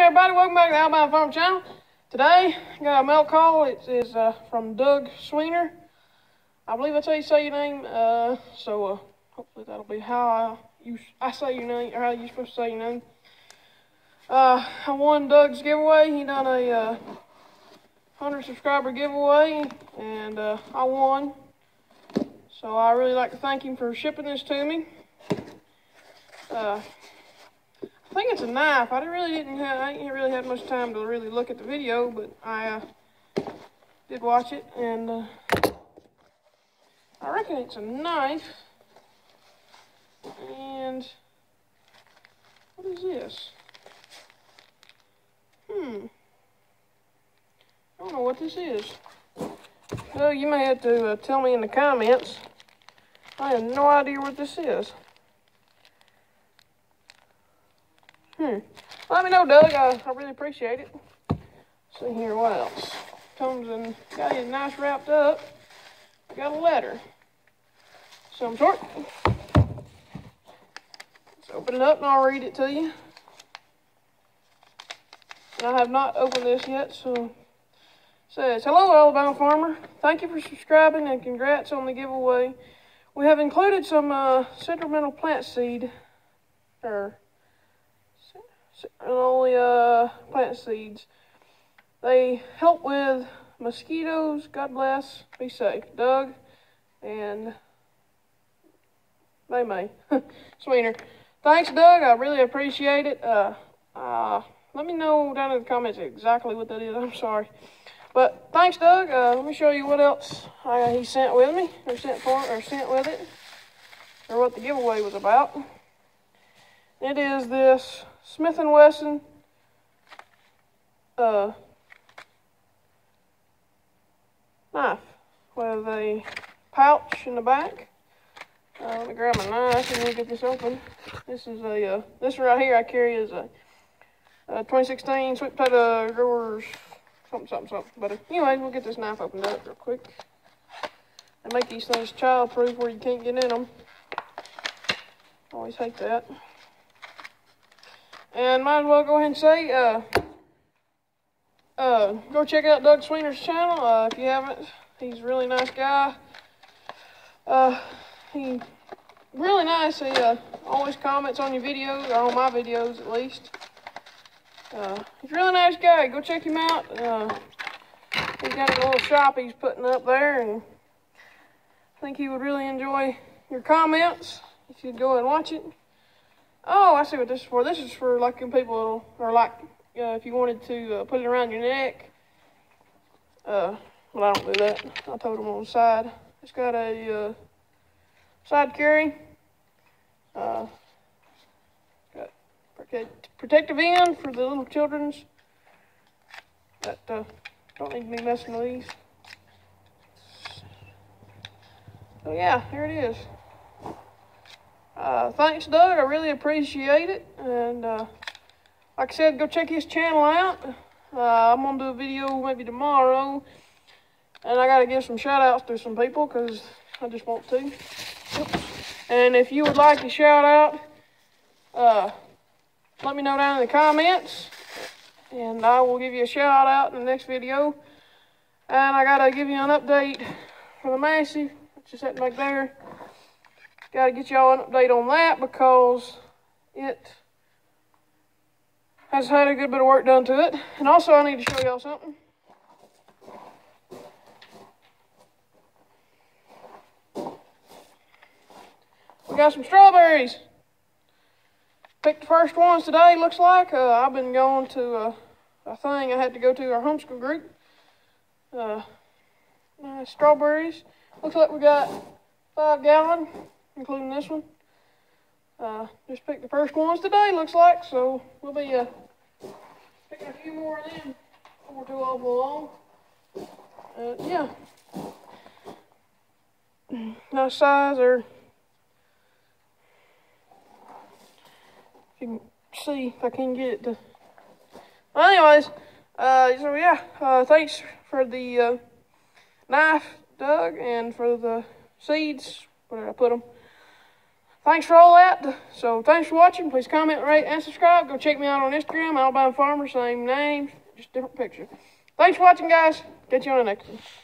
everybody, welcome back to the Alabama Farm Channel. Today, I got a mail call. It is from Doug Sweener. I believe that's how you say your name. Hopefully that'll be how I say your name, or how you're supposed to say your name. I won Doug's giveaway. He done a 100 subscriber giveaway, and I won. So I really like to thank him for shipping this to me. I think it's a knife. I ain't really had much time to really look at the video, but I did watch it, and I reckon it's a knife. And what is this? I don't know what this is. So you may have to tell me in the comments. I have no idea what this is. Let me know, Doug. I really appreciate it. See here, what else? Comes and got it nice wrapped up. I got a letter. Some sort. Let's open it up and I'll read it to you. And I have not opened this yet, so it says, "Hello, Alabama farmer. Thank you for subscribing and congrats on the giveaway. We have included some sentimental plant seed, plant seeds. They help with mosquitoes. God bless. Be safe. Doug and May Sweener." Thanks, Doug. I really appreciate it. Let me know down in the comments exactly what that is. I'm sorry. But thanks, Doug. Let me show you what else he sent with me, or sent with it, or what the giveaway was about. It is this Smith & Wesson knife with a pouch in the back. Let me grab my knife and we'll get this open. This is this right here I carry is a 2016 Sweet Potato Growers something. But anyway, we'll get this knife opened up real quick. They make these things child-proof where you can't get in them. Always hate that. And might as well go ahead and say, go check out Doug Sweener's channel if you haven't. He's a really nice guy. He really nice. He always comments on your videos, or on my videos at least. He's a really nice guy. Go check him out. He's got a little shop he's putting up there, and I think he would really enjoy your comments if you'd go and watch it. Oh, I see what this is for. This is for like people, or like if you wanted to put it around your neck. Well, I don't do that. I told him on the side. It's got a side carry. Got protective end for the little children's that don't need to be messing with these. So yeah, here it is. Thanks, Doug. I really appreciate it. And like I said, go check his channel out. I'm going to do a video maybe tomorrow. And I got to give some shout-outs to some people because I just want to. Oops. And if you would like a shout-out, let me know down in the comments. And I will give you a shout-out in the next video. And I got to give you an update for the Massey, which is sitting back there. Got to get y'all an update on that because it has had a good bit of work done to it. And also I need to show y'all something. We got some strawberries. Picked the first ones today, looks like. I've been going to a thing I had to go to, our homeschool group. Nice strawberries. Looks like we got 5 gallon. Including this one. Just picked the first ones today, looks like, so we'll be picking a few more of them before too long. Yeah. Nice size, or if you can see if I can get it to. Well, anyways, so yeah, thanks for the knife, Doug, and for the seeds. Where did I put them? thanks for all that. So thanks for watching. Please comment, rate, and subscribe. Go check me out on Instagram, Alabama Farmer, same name, just different picture. Thanks for watching, guys. Catch you on the next one.